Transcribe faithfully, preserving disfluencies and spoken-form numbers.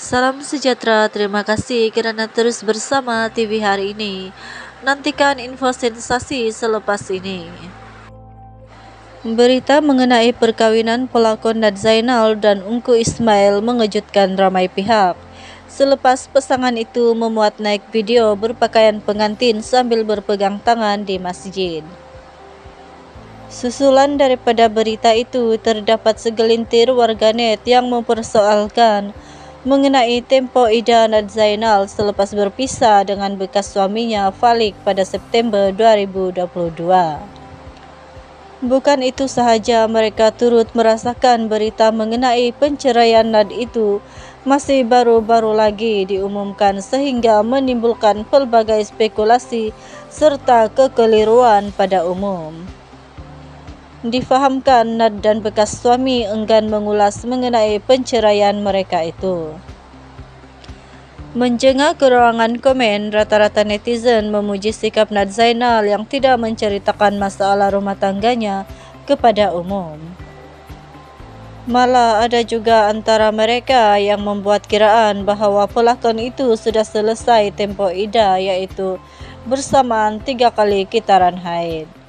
Salam sejahtera, terima kasih karena terus bersama T V hari ini. Nantikan info sensasi selepas ini. Berita mengenai perkawinan pelakon Nad Zainal dan Ungku Ismail mengejutkan ramai pihak. Selepas pasangan itu memuat naik video berpakaian pengantin sambil berpegang tangan di masjid. Susulan daripada berita itu terdapat segelintir warganet yang mempersoalkan mengenai tempo Ida Nad Zainal selepas berpisah dengan bekas suaminya Falik pada September dua ribu dua puluh dua. Bukan itu sahaja, mereka turut merasakan berita mengenai penceraian Nad itu masih baru-baru lagi diumumkan sehingga menimbulkan pelbagai spekulasi serta kekeliruan pada umum. Difahamkan Nad dan bekas suami enggan mengulas mengenai penceraian mereka itu. Menjengah keruangan komen, rata-rata netizen memuji sikap Nad Zainal yang tidak menceritakan masalah rumah tangganya kepada umum. Malah ada juga antara mereka yang membuat kiraan bahawa pelakon itu sudah selesai tempo Ida, yaitu bersamaan tiga kali kitaran haid.